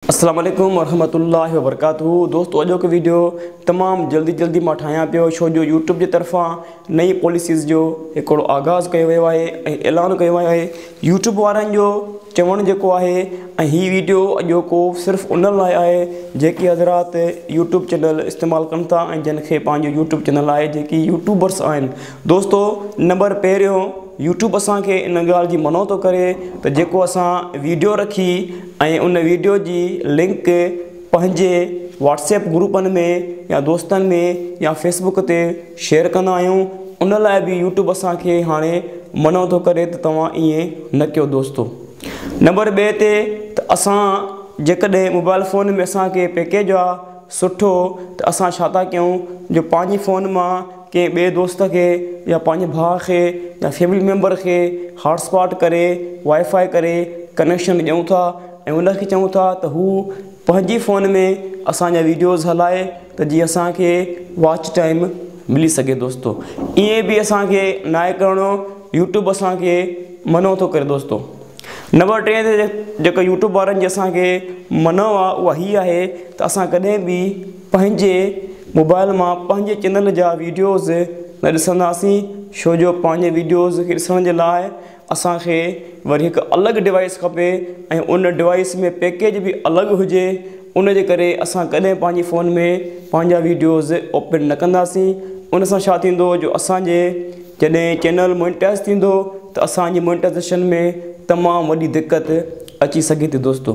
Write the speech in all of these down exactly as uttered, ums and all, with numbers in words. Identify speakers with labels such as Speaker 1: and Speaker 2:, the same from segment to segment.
Speaker 1: अस्सलाम वालेकुम वरहमतुल्लाहि वबरकातुहू। दोस्तों अॼो को वीडियो तमाम जल्दी जल्दी मां ठाहियां पियो छो जो यूट्यूब की तरफा नई पॉलिसीज़ जो हिकिड़ो आगाज़ कयो वियो आहे ऐं ऐलान कयो वियो आहे यूट्यूब वारनि जो चवण जेको आहे। ऐं हीअ वीडियो अॼो को सिर्फ़ु उन लाइ आहे जेके हज़रात यूट्यूब चैनल इस्तेमालु कनि था ऐं जिन खे पंहिंजो यूट्यूब चैनल आहे, जेकी यूट्यूबर्स आहिनि। दोस्तों नंबर पहिरियों यूट्यूब असांखे इन ॻाल्हि जी मनो थो करे त जेको असां वीडियो रखी ऐं उन वीडियो जी लिंक पंहिंजे व्हाट्सएप ग्रुपनि में या दोस्तनि में या फेसबुक ते शेयर कंदा आहियूं, उन लाइ बि यूट्यूब असांखे हाणे मनो थो करे त तव्हां ईअं न कयो दोस्तों। नंबर ॿिए ते त असां जेकॾहिं मोबाइल फ़ोन में असांखे पैकेज आहे सुठो त असां छा था कयूं जो पंहिंजी फ़ोन मां कंहिं ॿिए दोस्त खे या पंहिंजे भाउ खे या फैमिली मेम्बर खे हॉटस्पॉट करे वाईफाई करे कनेक्शन ॾियूं था ऐं उनखे चऊं था त हू पंहिंजी फ़ोन में असांजा वीडियोज़ हलाए त जीअं असांखे वॉच टाइम मिली सघे दोस्तों। ईअं बि असांखे नाहे करिणो, यूट्यूब असांखे मनो थो करे दोस्तों। नंबर टे ते जेका यूट्यूब वारनि जी असांखे मनो आहे उहा हीअ आहे त असां कॾहिं बि पंहिंजे मोबाइल मां पंहिंजे चैनल जा वीडियोज़ न ॾिसंदासीं, छो जो पंहिंजे वीडियोज़ खे ॾिसण जे लाइ असांखे वरी हिकु अलॻि डिवाइस खपे ऐं उन डिवाइस में पैकेज बि अलॻि हुजे। उन जे करे असां कॾहिं पंहिंजी फ़ोन में पंहिंजा वीडियोज़ ओपन न कंदासीं। उन सां छा थींदो जो असांजे जॾहिं चैनल मोनिटाइज़ थींदो त असांजी मोनिटाइज़ेशन में तमामु वॾी दिक़त अची सघे थी दोस्तों।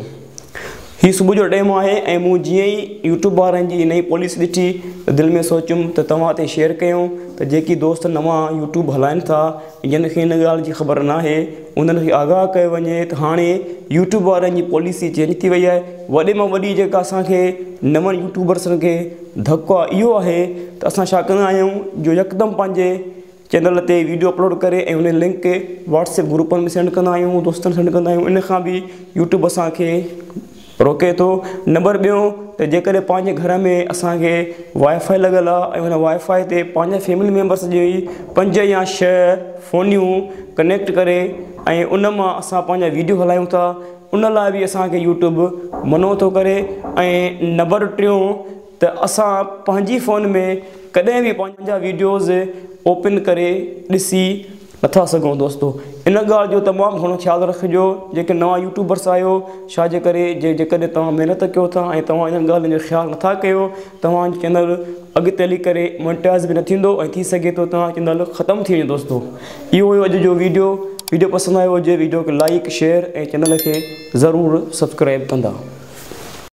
Speaker 1: हीअ सुबुह जो टाइम आहे ऐं मूं जीअं ई यूट्यूब वारनि जी नई पॉलिसी ॾिठी त दिलि में सोचियुमि त तव्हां ते शेयर कयूं त जेकी दोस्त नवां यूट्यूब हलाइनि था जिन खे इन ॻाल्हि जी ख़बर न आहे उन्हनि खे आगाह कयो वञे त हाणे यूट्यूब वारनि जी पॉलिसी चेंज थी वई आहे। वॾे मां वॾी जेका असांखे नवनि यूट्यूबर्सनि खे धकु आहे इहो आहे त असां छा कंदा आहियूं जो यकदमि पंहिंजे चैनल ते वीडियो अपलोड करे ऐं उन लिंक व्हाट्सएप ग्रुपनि में सेंड कंदा आहियूं, दोस्तनि सेंड कंदा आहियूं। इन खां बि यूट्यूब असांखे रोके थो। नंबर ॿियों त जेकॾहिं पंहिंजे घर में असांखे वाईफाई लॻल आहे ऐं हुन वाईफाई ते पंहिंजे फैमिली मेम्बर्स जी पंज या छह फ़ोनियूं कनेक्ट करे ऐं उन मां असां पंहिंजा वीडियो हलायूं था, उन लाइ बि असांखे यूट्यूब मनो थो करे। ऐं नंबर टियों त असां पंहिंजी फ़ोन में कॾहिं बि पंहिंजा वीडियोज़ ओपन करे ॾिसी नथा सघूं दोस्तों। इन ॻाल्हि जो तमामु घणो ख़्यालु रखिजो जेके नवां यूट्यूबर्स आहियो, छाजे करे जे जेकॾहिं तव्हां महिनत कयो था ऐं तव्हां इन्हनि ॻाल्हियुनि जो ख़्यालु नथा कयो तव्हांजो चैनल अॻिते हली करे मोनिटाइज़ बि न थींदो ऐं थी सघे थो तव्हां चैनल ख़तमु थी वञे दोस्तों। इहो हुयो अॼु जो वीडियो। वीडियो पसंदि आयो हुजे वीडियो खे लाइक शेयर ऐं चैनल खे ज़रूरु सब्सक्राइब कंदा।